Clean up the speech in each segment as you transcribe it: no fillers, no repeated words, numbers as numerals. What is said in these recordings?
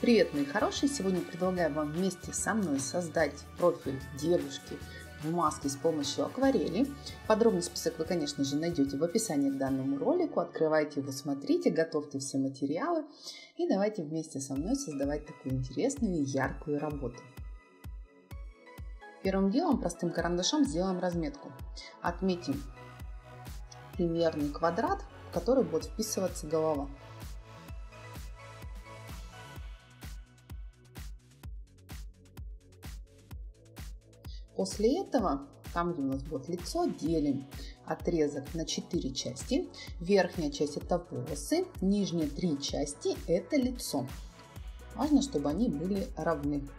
Привет, мои хорошие! Сегодня предлагаю вам вместе со мной создать профиль девушки в маске с помощью акварели. Подробный список вы, конечно же, найдете в описании к данному ролику. Открывайте его, смотрите, готовьте все материалы и давайте вместе со мной создавать такую интересную и яркую работу. Первым делом простым карандашом сделаем разметку. Отметим примерный квадрат, в который будет вписываться голова. После этого, там где у нас будет лицо, делим отрезок на 4 части. Верхняя часть это волосы, нижние 3 части это лицо. Важно, чтобы они были равны.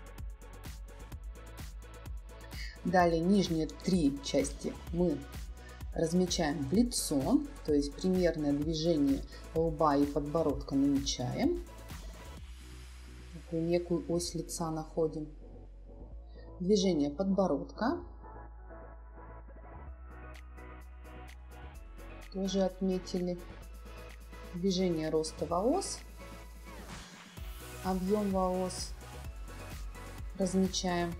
Далее нижние 3 части мы размечаем в лицо, то есть примерное движение лба и подбородка намечаем. Такую некую ось лица находим. Движение подбородка тоже отметили. Движение роста волос, объем волос размечаем.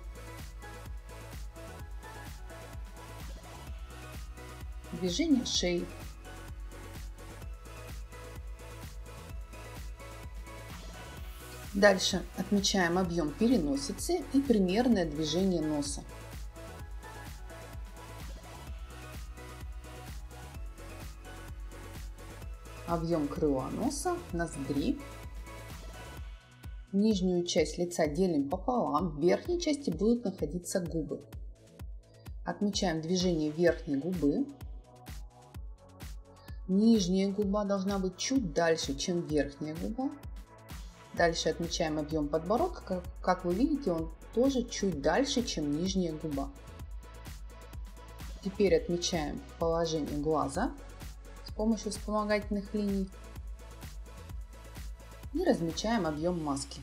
Движение шеи. Дальше отмечаем объем переносицы и примерное движение носа. Объем крыла носа, ноздри. Нижнюю часть лица делим пополам, в верхней части будут находиться губы. Отмечаем движение верхней губы. Нижняя губа должна быть чуть дальше, чем верхняя губа. Дальше отмечаем объем подбородка. Как вы видите, он тоже чуть дальше, чем нижняя губа. Теперь отмечаем положение глаза с помощью вспомогательных линий. И размечаем объем маски.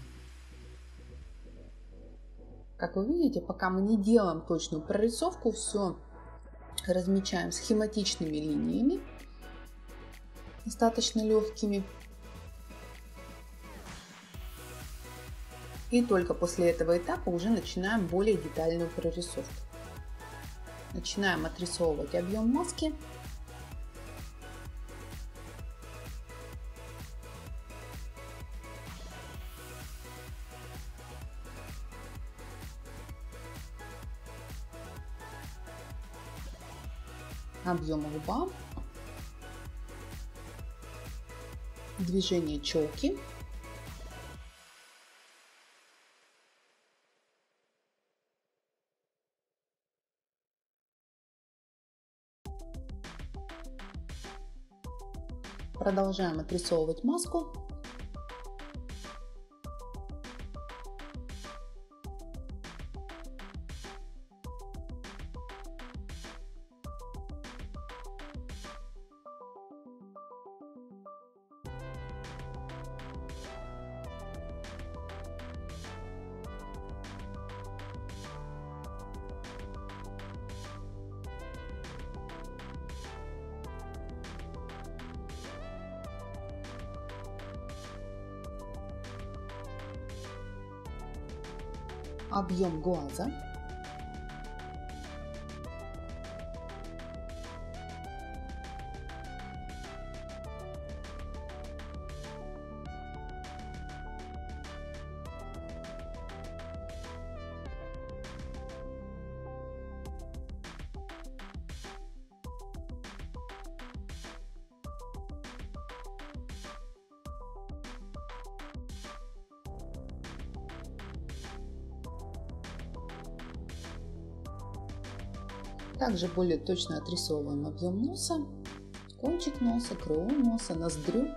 Как вы видите, пока мы не делаем точную прорисовку, все размечаем схематичными линиями, достаточно легкими. И только после этого этапа уже начинаем более детальную прорисовку. Начинаем отрисовывать объем маски. Объем лба. Движение челки. Продолжаем отрисовывать маску. Объем глаза. Также более точно отрисовываем объем носа, кончик носа, крыло носа, ноздрю.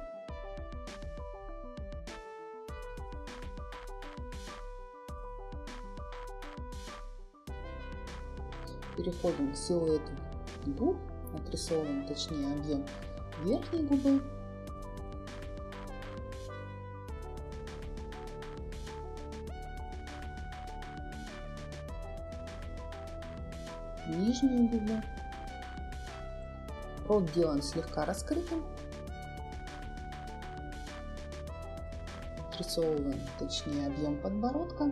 Переходим к силуэту губ, отрисовываем точнее объем верхней губы. Нижнюю губу. Рот делаем слегка раскрытым. отрисовываем, точнее, объем подбородка.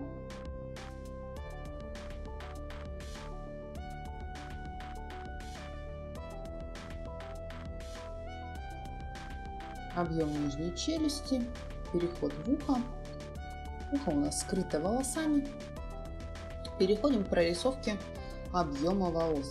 Объем нижней челюсти, переход в ухо. Ухо у нас скрыто волосами. Переходим к прорисовке объема волос.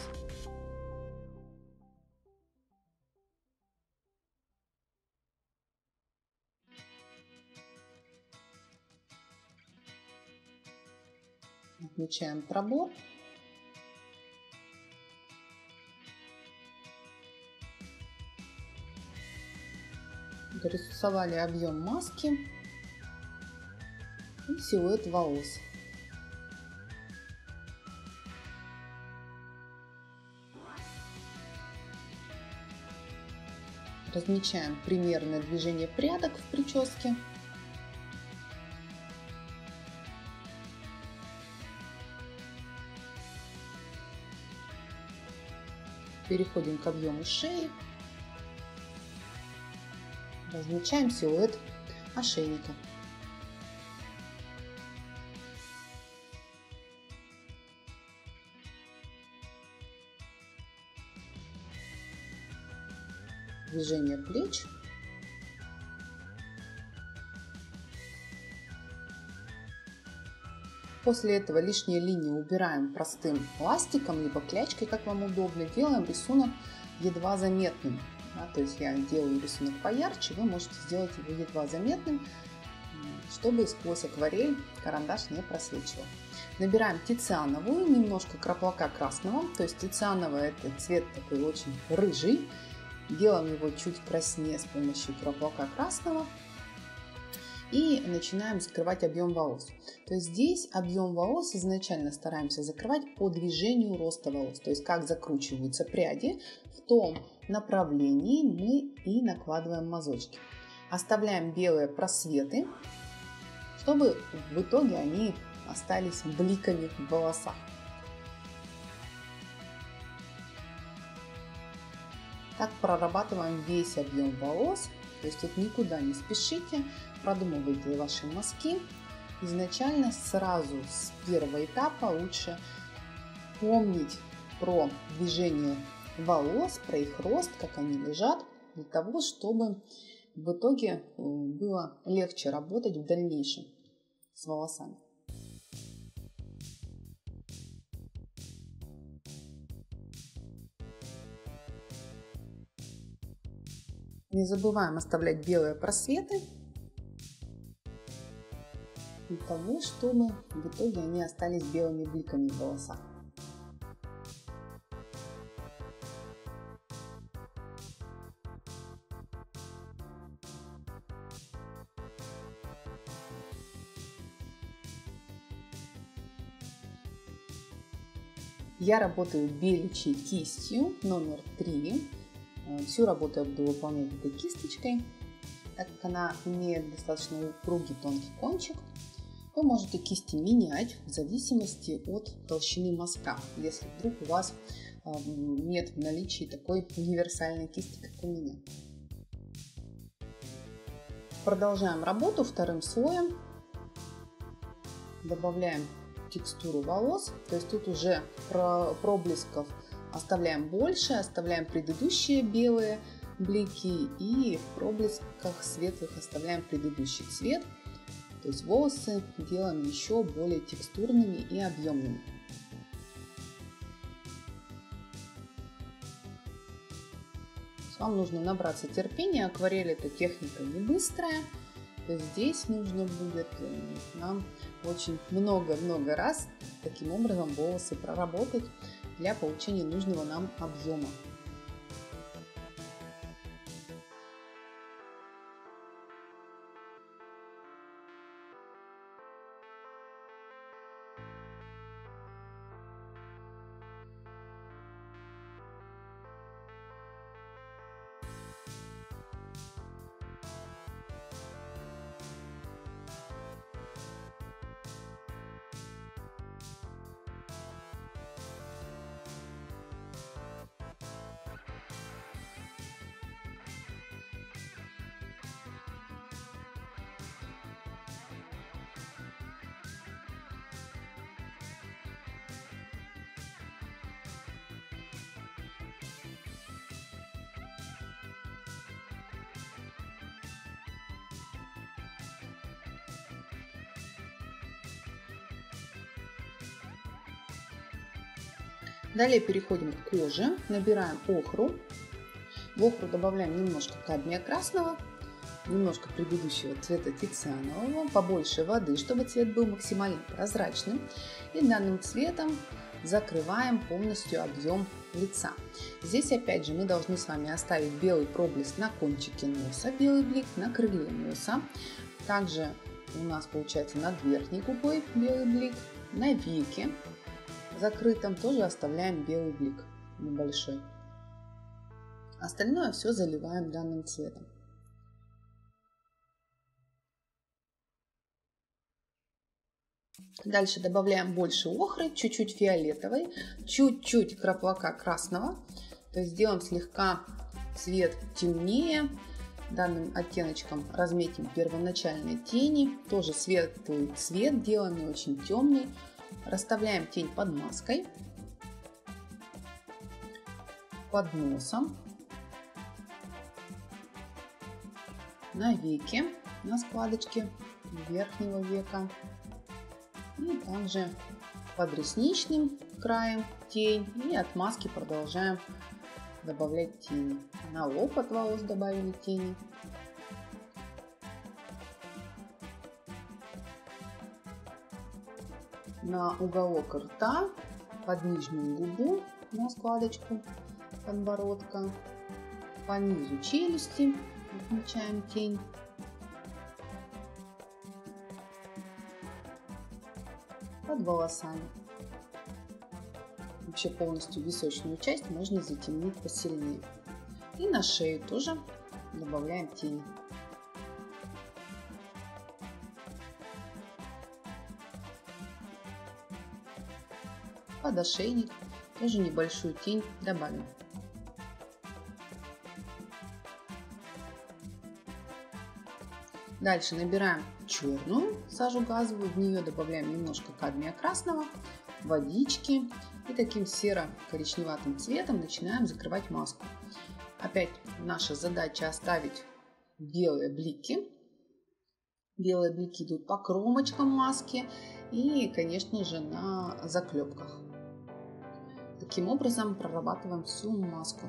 Отмечаем пробор. Дорисовали объем маски и силуэт волос. Размечаем примерное движение прядок в прическе. Переходим к объему шеи. Размечаем силуэт ошейника. Движение плеч. После этого лишние линии убираем простым ластиком, либо клячкой, как вам удобно. Делаем рисунок едва заметным. Да, то есть я делаю рисунок поярче, вы можете сделать его едва заметным, чтобы сквозь акварель карандаш не просвечивал. Набираем тициановую, немножко краплака красного. То есть тициановый — это цвет такой очень рыжий. Делаем его чуть краснее с помощью краплака красного. И начинаем закрывать объем волос. То есть здесь объем волос изначально стараемся закрывать по движению роста волос. То есть как закручиваются пряди, в том направлении мы и накладываем мазочки. Оставляем белые просветы, чтобы в итоге они остались бликами в волосах. Так прорабатываем весь объем волос. То есть тут никуда не спешите, продумывайте ваши мазки. Изначально сразу с первого этапа лучше помнить про движение волос, про их рост, как они лежат, для того, чтобы в итоге было легче работать в дальнейшем с волосами. Не забываем оставлять белые просветы, для того, чтобы в итоге они остались белыми бликами в волосах. Я работаю беличьей кистью номер 3. Всю работу я буду выполнять этой кисточкой. Так как она имеет достаточно упругий тонкий кончик, вы можете кисти менять в зависимости от толщины мазка, если вдруг у вас нет в наличии такой универсальной кисти, как у меня. Продолжаем работу вторым слоем. Добавляем текстуру волос, то есть тут уже проблесков оставляем больше, оставляем предыдущие белые блики и в проблесках светлых оставляем предыдущий цвет. То есть волосы делаем еще более текстурными и объемными. Вам нужно набраться терпения. Акварель — это техника не быстрая. То есть здесь нужно будет нам очень много раз таким образом волосы проработать для получения нужного нам объема. Далее переходим к коже, набираем охру. В охру добавляем немножко кадмия красного, немножко предыдущего цвета тицианового, побольше воды, чтобы цвет был максимально прозрачным. И данным цветом закрываем полностью объем лица. Здесь опять же мы должны с вами оставить белый проблеск на кончике носа, белый блик на крыле носа. Также у нас получается над верхней губой белый блик, на веке закрытом тоже оставляем белый блик небольшой. Остальное все заливаем данным цветом. Дальше добавляем больше охры, чуть-чуть фиолетовой, чуть-чуть краплака красного. То есть сделаем слегка цвет темнее. Данным оттеночком разметим первоначальные тени. Тоже светлый цвет делаем, не очень темный. Расставляем тень под маской, под носом, на веке, на складочке верхнего века. И также под ресничным краем тень. И от маски продолжаем добавлять тени. На лоб от волос добавили тени. На уголок рта, под нижнюю губу, на складочку подбородка, по низу челюсти отмечаем тень. Под волосами. Вообще полностью височную часть можно затемнить посильнее. И на шею тоже добавляем тени. Под ошейник тоже небольшую тень добавим. Дальше набираем черную сажу газовую, в нее добавляем немножко кадмия красного, водички и таким серо-коричневатым цветом начинаем закрывать маску. Опять наша задача оставить белые блики. Белые блики идут по кромочкам маски и, конечно же, на заклепках. Таким образом прорабатываем всю маску.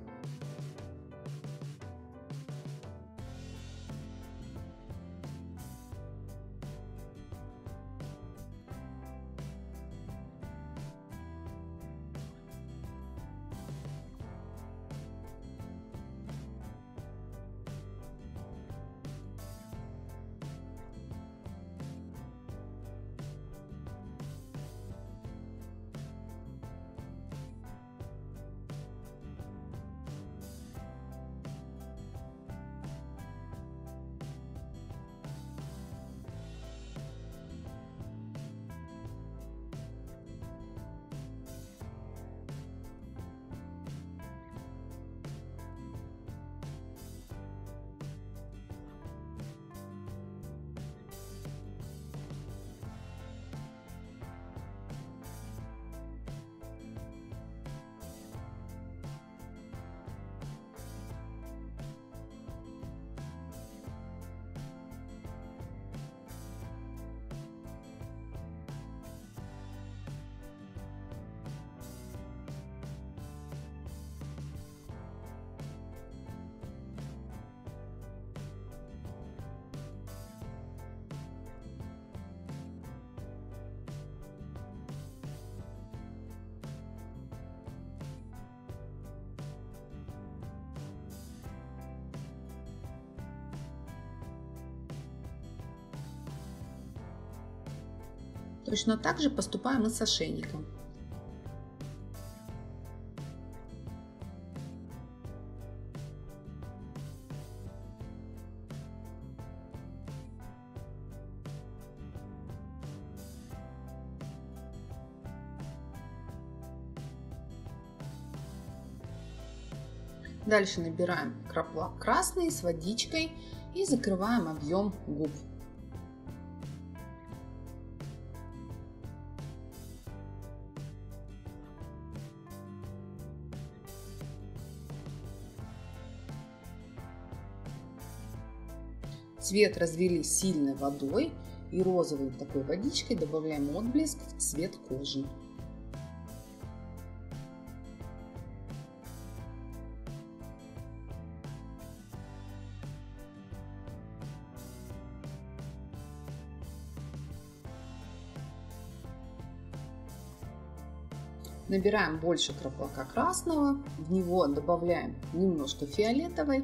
Точно так же поступаем и с ошейником. Дальше набираем краплак красный с водичкой и закрываем объем губ. Цвет развели сильной водой и розовой такой водичкой добавляем отблеск в цвет кожи. Набираем больше краплака красного, в него добавляем немножко фиолетовой.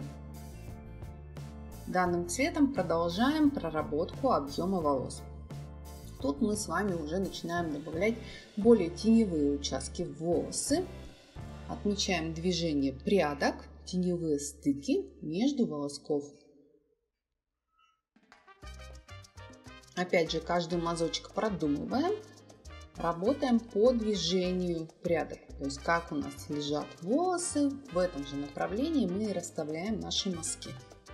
Данным цветом продолжаем проработку объема волос. Тут мы с вами уже начинаем добавлять более теневые участки в волосы. Отмечаем движение прядок, теневые стыки между волосков. Опять же, каждый мазочек продумываем. Работаем по движению прядок. То есть, как у нас лежат волосы, в этом же направлении мы и расставляем наши мазки.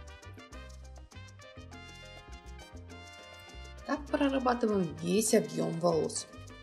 Так прорабатываем весь объем волос.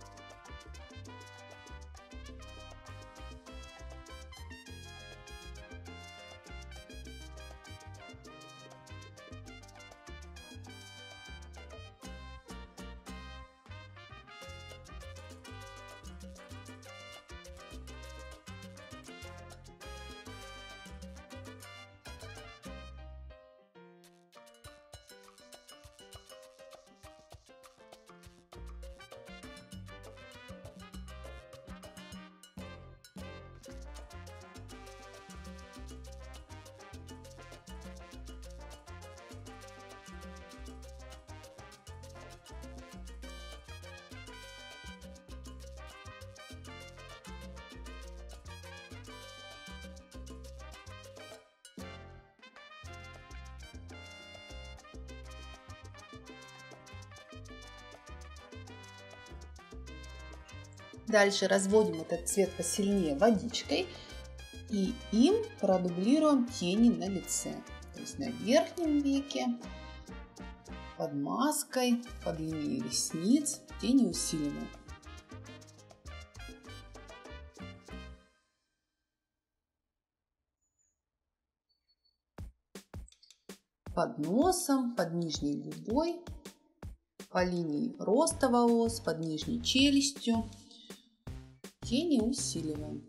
Дальше разводим этот цвет посильнее водичкой и им продублируем тени на лице. То есть на верхнем веке, под маской, под линией ресниц тени усилены. Под носом, под нижней губой, по линии роста волос, под нижней челюстью. Тени усиливаем.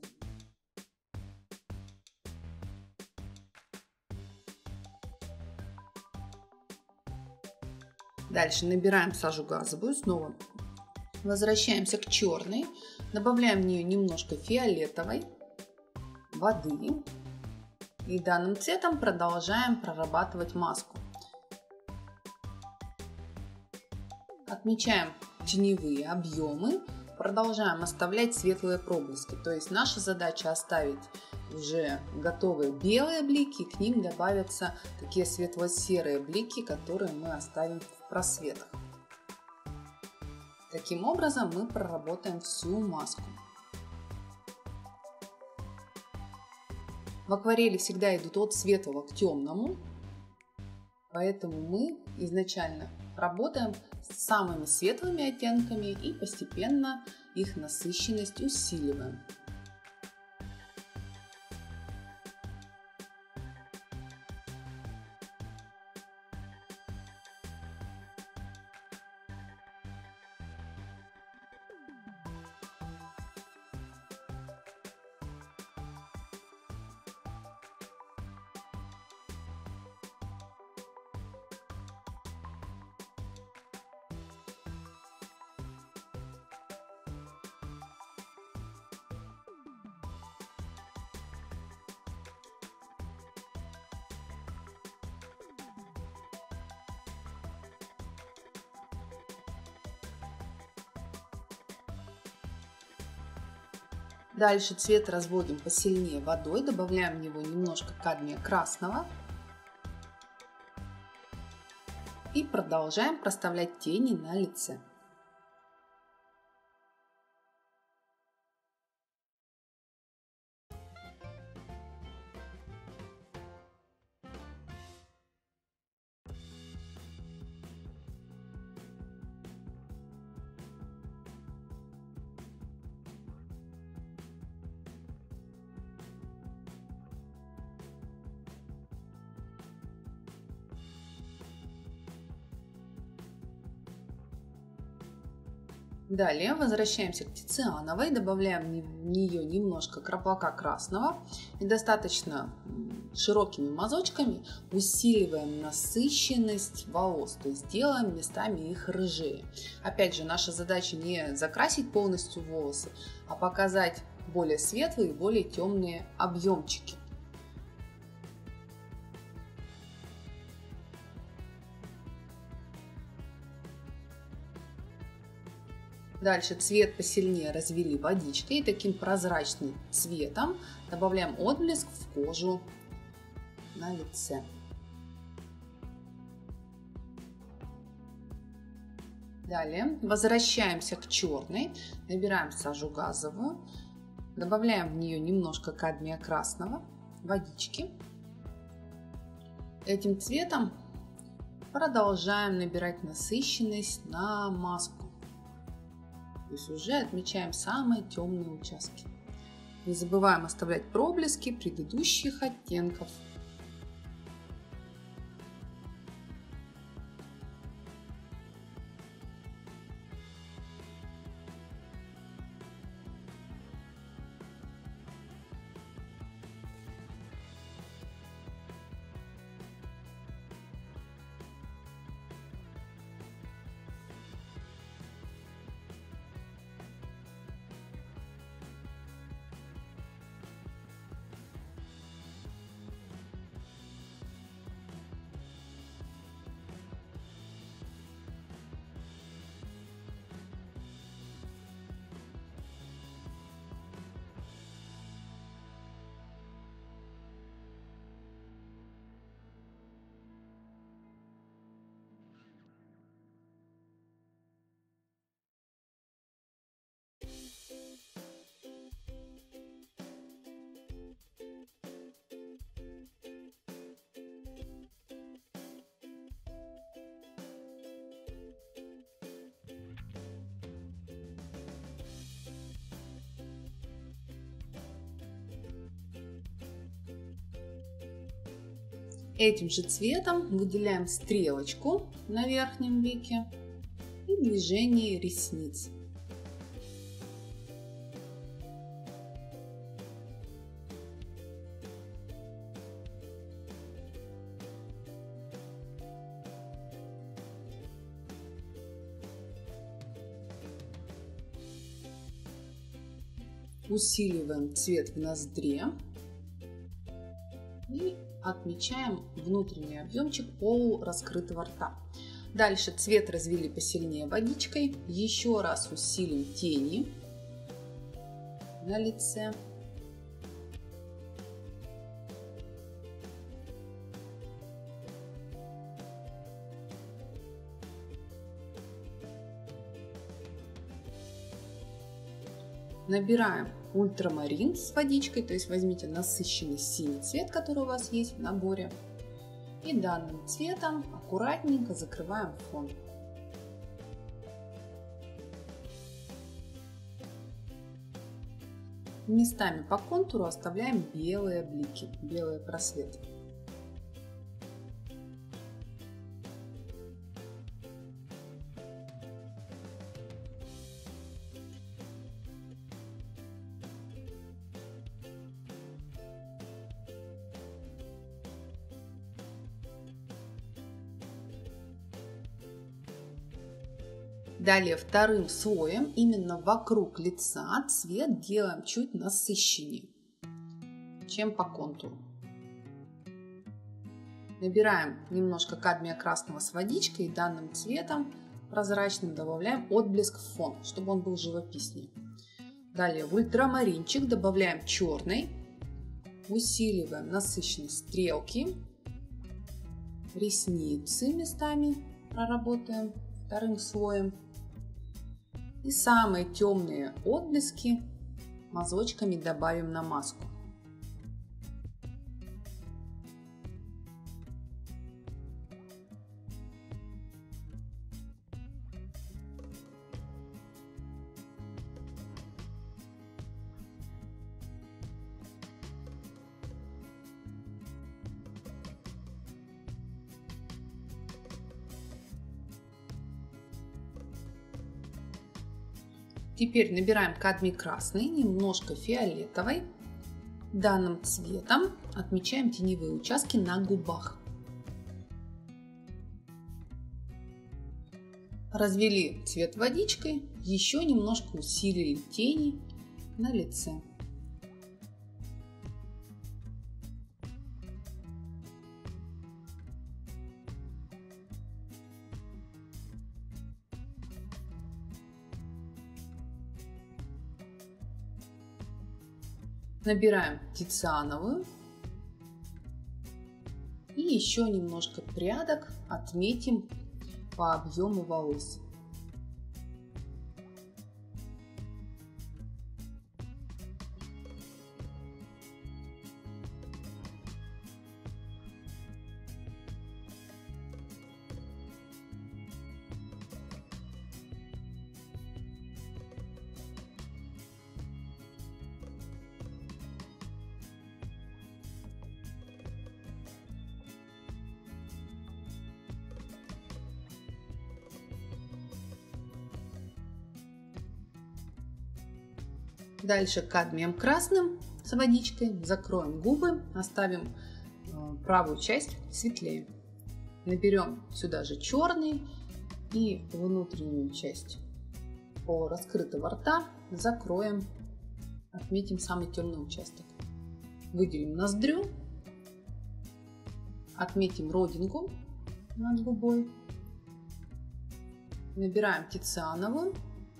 Дальше набираем сажу газовую снова. Возвращаемся к черной. Добавляем в нее немножко фиолетовой, воды. И данным цветом продолжаем прорабатывать маску. Отмечаем теневые объемы. Продолжаем оставлять светлые проблески. То есть наша задача оставить уже готовые белые блики, к ним добавятся такие светло-серые блики, которые мы оставим в просветах. Таким образом мы проработаем всю маску. В акварели всегда идут от светлого к темному, поэтому мы изначально работаем с самыми светлыми оттенками и постепенно их насыщенность усиливаем. Дальше цвет разводим посильнее водой, добавляем в него немножко кадмия красного и продолжаем проставлять тени на лице. Далее возвращаемся к тициановой, добавляем в нее немножко краплака красного и достаточно широкими мазочками усиливаем насыщенность волос, то есть делаем местами их рыжее. Опять же, наша задача не закрасить полностью волосы, а показать более светлые и более темные объемчики. Дальше цвет посильнее развели водичкой и таким прозрачным цветом добавляем отблеск в кожу на лице. Далее возвращаемся к черной, набираем сажу газовую, добавляем в нее немножко кадмия красного, водички. Этим цветом продолжаем набирать насыщенность на маску. То есть уже отмечаем самые темные участки. Не забываем оставлять проблески предыдущих оттенков. Этим же цветом выделяем стрелочку на верхнем веке и движение ресниц. Усиливаем цвет в ноздре и отмечаем внутренний объемчик полураскрытого рта. Дальше цвет развели посильнее водичкой. Еще раз усилим тени на лице. Набираем ультрамарин с водичкой, то есть возьмите насыщенный синий цвет, который у вас есть в наборе, и данным цветом аккуратненько закрываем фон. Местами по контуру оставляем белые блики, белые просветы. Далее вторым слоем именно вокруг лица цвет делаем чуть насыщеннее, чем по контуру. Набираем немножко кадмия красного с водичкой и данным цветом прозрачным добавляем отблеск в фон, чтобы он был живописнее. Далее в ультрамаринчик добавляем черный, усиливаем насыщенность стрелки, ресницы местами проработаем вторым слоем. И самые темные отблески мазочками добавим на маску. Теперь набираем кадмий красный, немножко фиолетовый, Данным цветом отмечаем теневые участки на губах. Развели цвет водичкой, еще немножко усилили тени на лице. Набираем тициановую и еще немножко прядок отметим по объему волос. Дальше кадмием красным с водичкой закроем губы, оставим правую часть светлее. Наберем сюда же черный и внутреннюю часть раскрытого рта закроем, отметим самый темный участок. Выделим ноздрю, отметим родинку над губой, набираем тициановую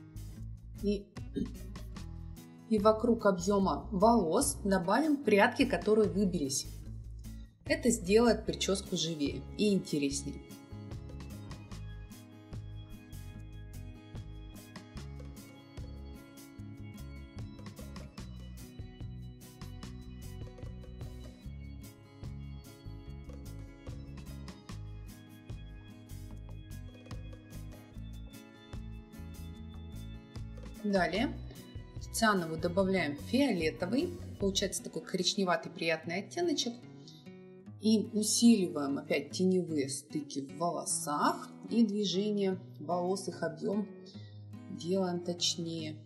и вокруг объема волос добавим прядки, которые выбились. Это сделает прическу живее и интереснее. Далее тициановую добавляем фиолетовый, получается такой коричневатый приятный оттеночек. И усиливаем опять теневые стыки в волосах и движение волос, их объем делаем точнее.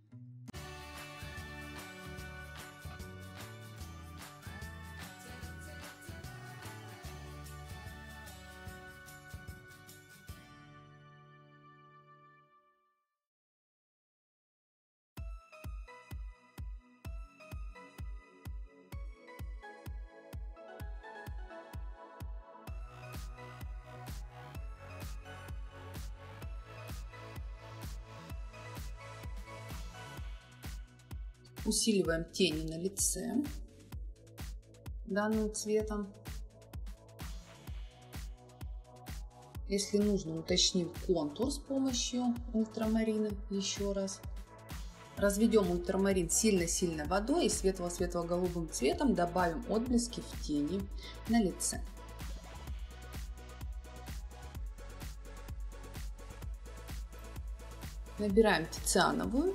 Усиливаем тени на лице данным цветом. Если нужно, уточним контур с помощью ультрамарина еще раз. Разведем ультрамарин сильно-сильно водой и светло-светло-голубым цветом добавим отблески в тени на лице. Набираем тициановую.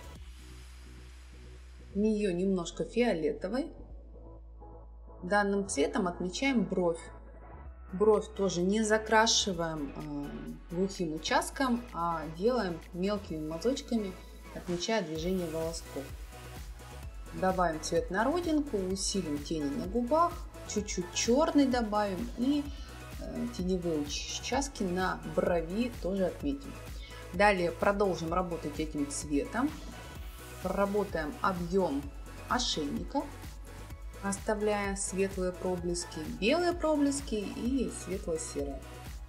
В нее немножко фиолетовой. Данным цветом отмечаем бровь. Бровь тоже не закрашиваем глухим участком, а делаем мелкими мазочками, отмечая движение волосков. Добавим цвет на родинку, усилим тени на губах, чуть-чуть черный добавим и теневые участки на брови тоже отметим. Далее продолжим работать этим цветом. Проработаем объем ошейника, оставляя светлые проблески, белые проблески и светло-серые.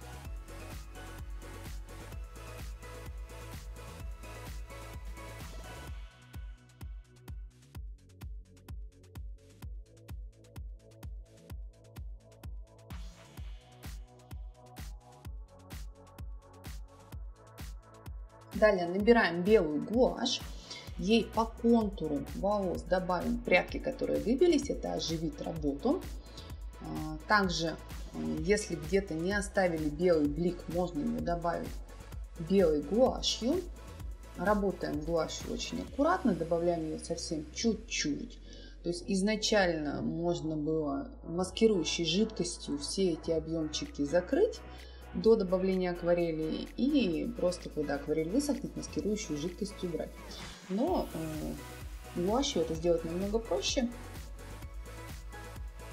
Далее набираем белую гуашь. Ей по контуру волос добавим прядки, которые выбились, это оживит работу. Также, если где-то не оставили белый блик, можно его добавить белой гуашью. Работаем гуашью очень аккуратно, добавляем ее совсем чуть-чуть. То есть изначально можно было маскирующей жидкостью все эти объемчики закрыть до добавления акварели и просто когда акварель высохнет, маскирующую жидкость убрать. Но гуашью это сделать намного проще.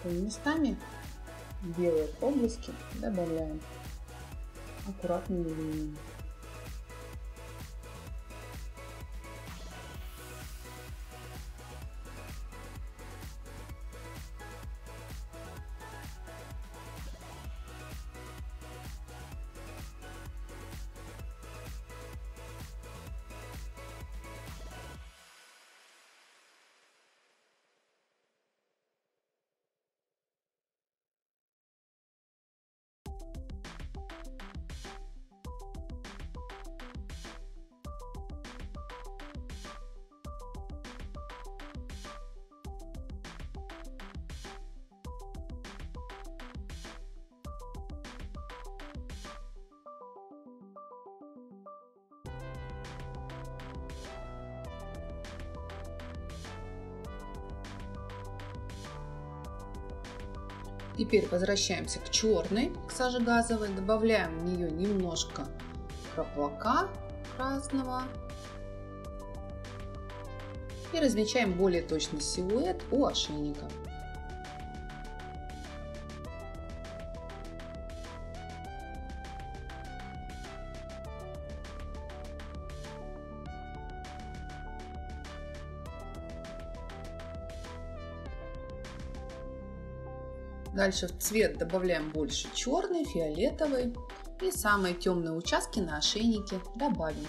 местами белые проблески добавляем аккуратными линиями. Теперь возвращаемся к черной, к саже газовой, добавляем в нее немножко краплака красного и размечаем более точный силуэт у ошейника. Дальше в цвет добавляем больше черный, фиолетовый и самые темные участки на ошейнике добавим.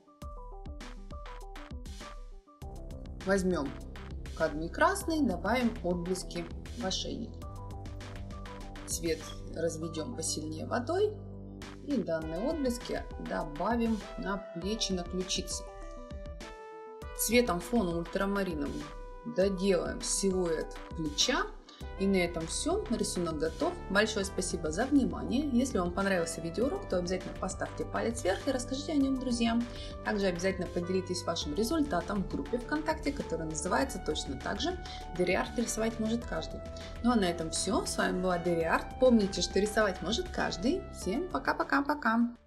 Возьмем кадмий красный, добавим отблески в ошейник. Цвет разведем посильнее водой и данные отблески добавим на плечи, на ключицы. Цветом фона ультрамариновым доделаем силуэт плеча. И на этом все. Рисунок готов. Большое спасибо за внимание. Если вам понравился видеоурок, то обязательно поставьте палец вверх и расскажите о нем друзьям. Также обязательно поделитесь вашим результатом в группе ВКонтакте, которая называется точно так же DairyArt рисовать может каждый. Ну а на этом все. С вами была DairyArt. Помните, что рисовать может каждый. Всем пока-пока-пока.